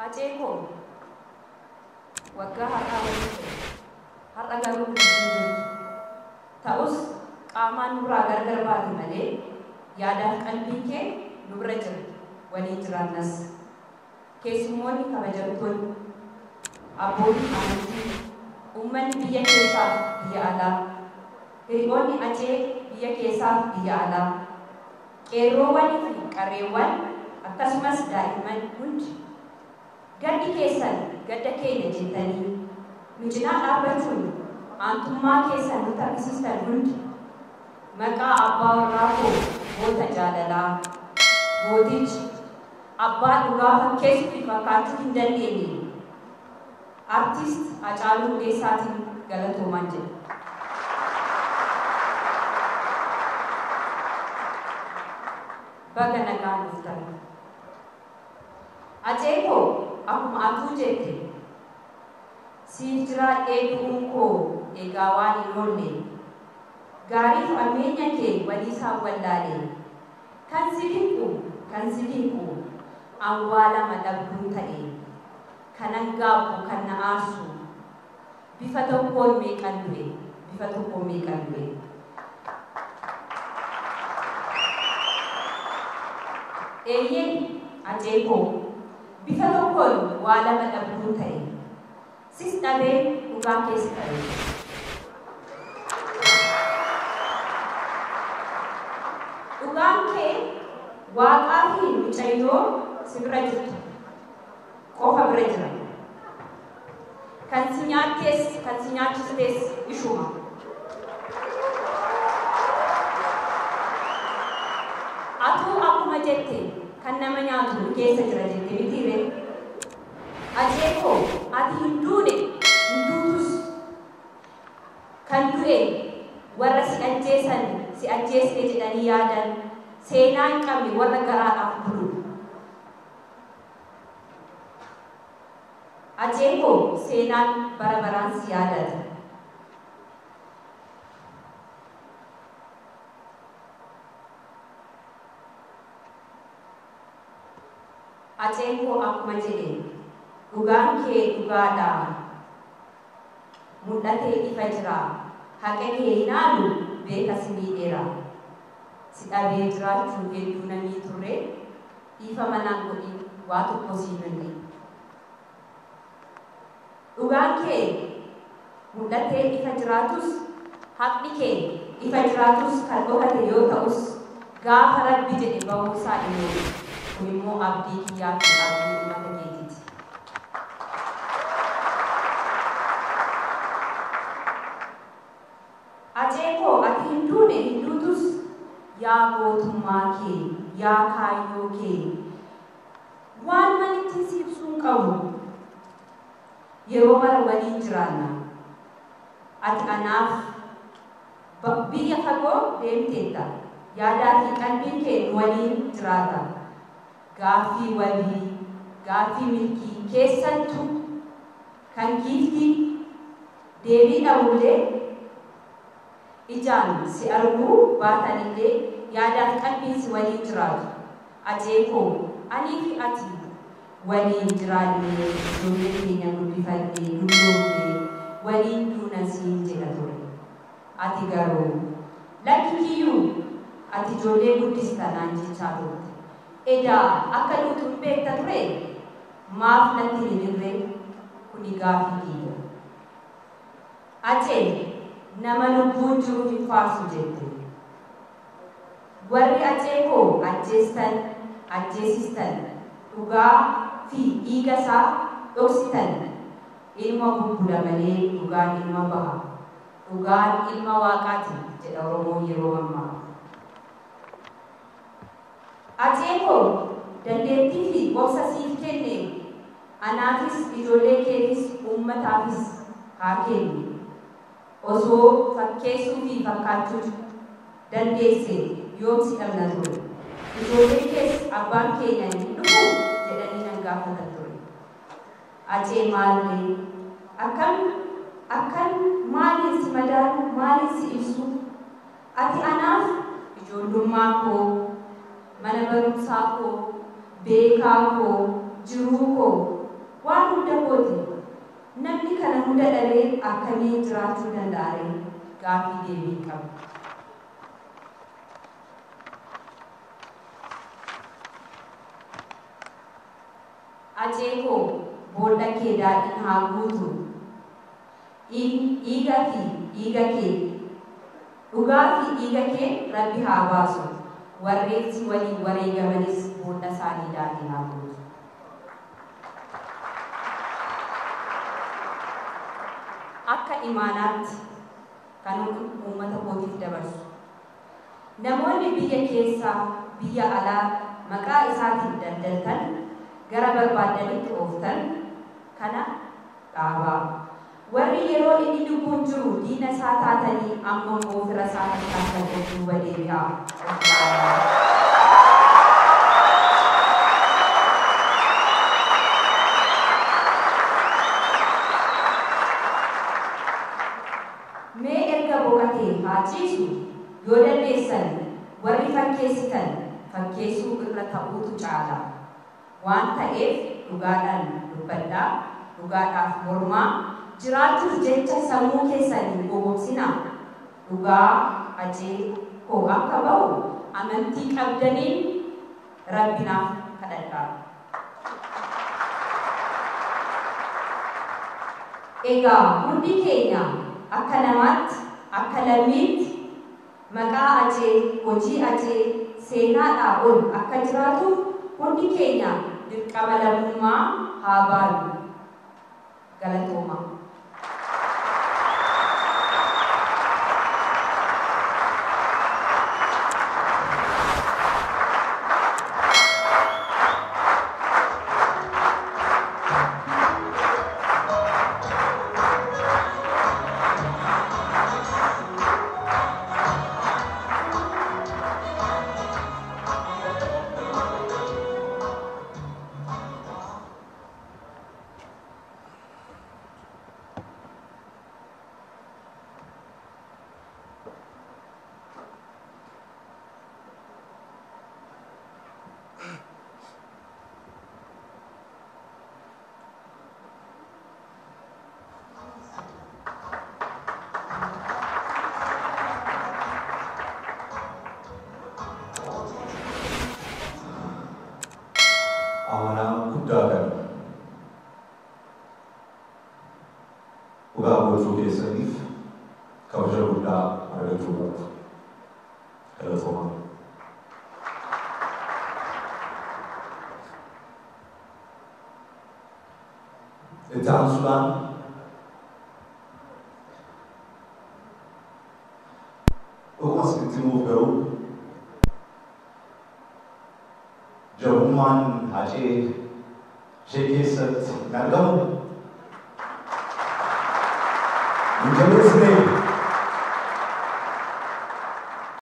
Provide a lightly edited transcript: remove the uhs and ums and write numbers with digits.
Aceh ko waggaa har'a garuu ta'us qaamaan nurraa gargar baate malee yaadaaf qalbiin kee nu bira jira waliin jiraannas keessummoonni kabajamtoonni abbootiin amantii uummanni biyya keessaaf biyya alaa hiriyoonni Aceh biyya keessaaf biyya alaa qeerroowwanii fi qarreewwan akkasumas daa'imman hundi gaddi keessan gadda keenya jettanii nu cinaa dhaabbachuun aantummaa keessan nu taphisiistan hundi maqaa abbaa warraa koo goota jaalalaa gootichi abbaa dhugaa fakkeessuu fi fakkaachuu hin dandeenye artiist Hacaaluu Hundeessaatiin galatoomaa jedha. Baga nagaan dhuftan. Aceh koo akkuma atuu jette siif jiraadhee du'uun koo egaa waan hin oolle gaarii fi ammeenya kee waliisaan wallaalee kan si dinqu awwaalama dhabduu ta'e kan angaabu kan na aarsu bifa tokkoon meeqan du'e. Eeyyee Aceh koo bifa tokkoon waa lama dhabduu ta'e sis dhabee dhugaa keessa ta'e. Dhugaan kee waaqaa fi mucayyoo si bira jirtu qofa bira jira. Kan si nyaachistes ishuma. Atuu akkuma jette kan nama nyaatu keessa jira jette mitiire. Aceh koo ati hin duutus kan du'e warra si ajjeesne jedhanii yaadan seenaa hin qabne warra garaadhaaf bulu. Aceh koo seenaan bara baraan si yaadata. Aceh koo akkuma jedhe dhugaan kee dhugaadha. Mul'atee ifa jira. Haqa kee hinaalu beeka si miidheera. Si dhabee jiraachuu hedduu namii turre ifa manaan godhi waa tokko sii banne. Dhugaan kee mul'atee ifa jiraatus haqni kee ifa jiraatus kan dhokate yoo ta'us gaafa Rabbi jedhe bahuu isaa dhimmoo kun immoo abdii kiyyaa fi abdii uummata keetiiti. Aceh koo ati hin duutus yaa gootummaa kee yaa kaayyoo kee waan manitti siibsuun qabu. Yeroo mara waliin jiraanna. Ati anaaf biyya fagoo deemteetta. Yaadaa fi qalbiin kee waliin jiraata. Gaaffii wabii, gaaffii milkii keessattuu kan giiftii deebii dhabullee ijaan si arguu baatanillee yaadaa fi qalbiin si waliin jiraatu. Aceh koo anii fi ati waliin jiraannee ijoollee keenya guddifannee dulloomnee waliin duuna siin jedha ture. Ati garuu lakki kiyyuu ati ijoollee guddistanaan jechaa turte. Edaa akka nutuun beekta ture maaf natti hiriirree kuni gaaffii kiyya. Aceh nama lubbuun jiru hin faarsu jette. Warri Aceh koo ajjeesistan dhugaa fi dhiiga isaa dhoksitan ilma bubbula malee dhugaan ilma baha. Dhugaan ilma waaqaati jedha Oromoon yeroo ammaa. Aceh koo dandeettii fi obsa siif kenne anaafis ijoollee keetis uummataafis haa kennu. Osoo fakkeessuu fi fakkaachuu dandeesse yoomsi dhabna ture. Ijoollee kees abbaan keenya hin dhufu jedhanii nan gaafatan ture. Aceh maallee akkan maaliin si madaalu maaliin si ibsu ati anaaf ijoollummaa koo mana barumsaa koo beekaa koo jiruu koo waan hunda kooti. Namni kana hunda dhabee akkamiin jiraachuu danda'a? Gaaffii deebii qaba. Ajeekoo boolla kee daadhiin haa guutu. Dhiiga fi dhiiga kee, dhugaa fi dhiiga kee Rabbi haa baasu. Warreen si waliin wareegamanis boolla isaanii daadhiin haa guutu. Akka imaanaatti kan uummata kootiif dabarsu. Namoonni biyya keessaa biyya alaa maqaa isaatiin daldaltan gara barbaadanitti ooftan kana dhaabaa. Warri yeroo inni lubbuun jiru diina isaa taatanii amma immoo fira isaa kan duuba deebi'aa. Mee erga boqotee haa ciisu yoo dandeessan warri fakkeessitan fakkeessuu irra ta'uutu caala. Waan ta'eef dhugaadhaan dubbadhaa, dhugaadhaaf mormaa, jiraachuuf jecha sammuu keessanii gowwoomsinaa. Dhugaa ajeekoo akka ba'u amantii qabdaniin Rabbinaaf kadhadhaa. Egaa hundi keenya akka namaatti, akka lammiitti maqaa ajee, hojii ajee, seenaadhaa ol akka jiraatuuf hundi keenya dirqama lammummaa haa baanu. Galatooma. Amanah guddaa dhugaa gochuu keessaniif kabaja guddaa argachuu qabdu. Galatooma. Itti aansuudhaan dhuguma asitti nuuf garuu jabummaan hacee ishee keessatti hin argamu. Hin jabeessine